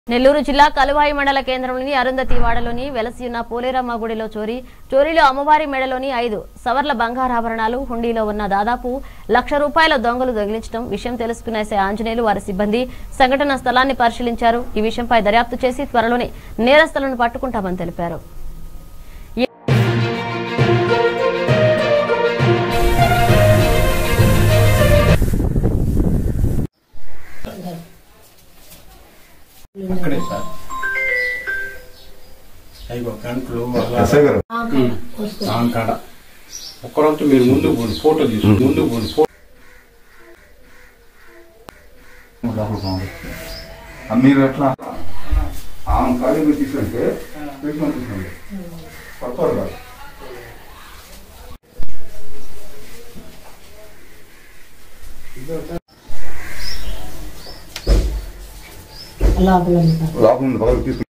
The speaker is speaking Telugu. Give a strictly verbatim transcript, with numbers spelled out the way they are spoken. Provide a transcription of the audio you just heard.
నెల్లూరు జిల్లా కలువాయి మండల కేంద్రంలోని అరుంధతి వాడలోని వెలసి ఉన్న పోలేరమ్మ గుడిలో చోరీ చోరీలో అమ్మవారి మెడలోని ఐదు సవర్ల బంగారాభరణాలు హుండీలో ఉన్న దాదాపు లక్ష రూపాయల దొంగలు దొంగిలించడం విషయం తెలుసుకున్న ఎస్ఐ ఆంజనేయులు వారి సిబ్బంది సంఘటన స్థలాన్ని పరిశీలించారు. ఈ విషయంపై దర్యాప్తు చేసి త్వరలోనే నేరస్తులను పట్టుకుంటామని తెలిపారు. అక్కడే సార్ అయ్యో కంట్లు కాడ ఒక్కరంతా మీరు ముందుకు పోండి, ఫోటో తీసు ముందుకు పోండి. మీరు ఎట్లా ఆమె ఖాళీ తీసుకుంటే ట్రీట్మెంట్ తీసుకోండి పడతారు కాదు. లోపల లోపల తీసుకు